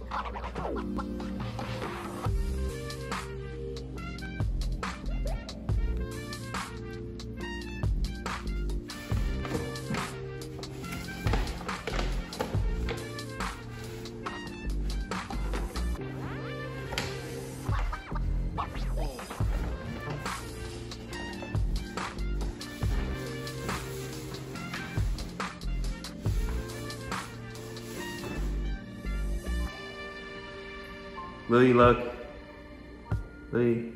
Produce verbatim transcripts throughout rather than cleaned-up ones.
Louie, look. Louie.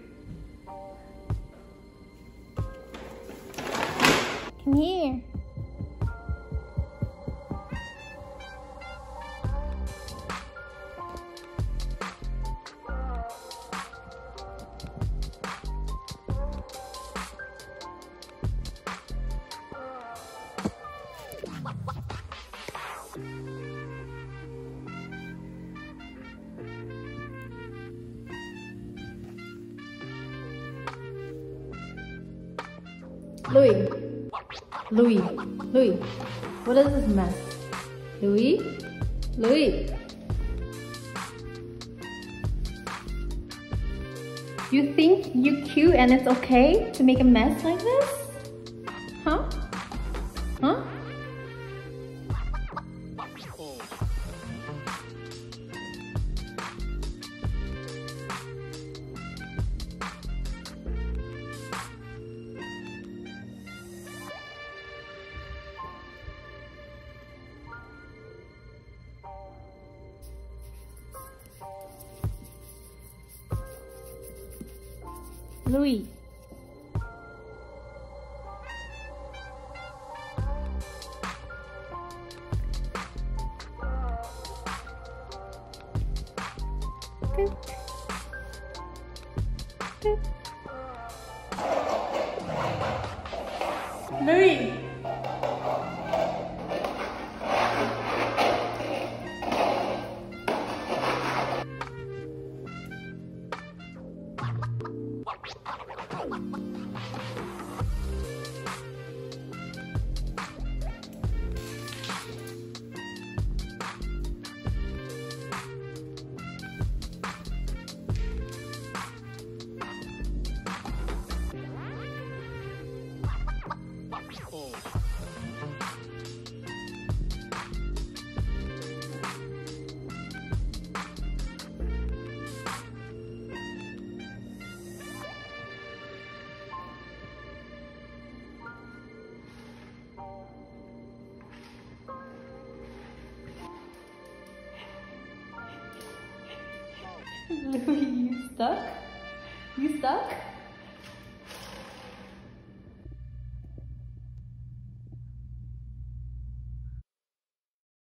Come here. Louie, Louie, Louie, what is this mess? Louie, Louie. You think you're cute and it's okay to make a mess like this? Huh? Huh? Louie. Good. Good. Louie. Louie, you stuck? You stuck?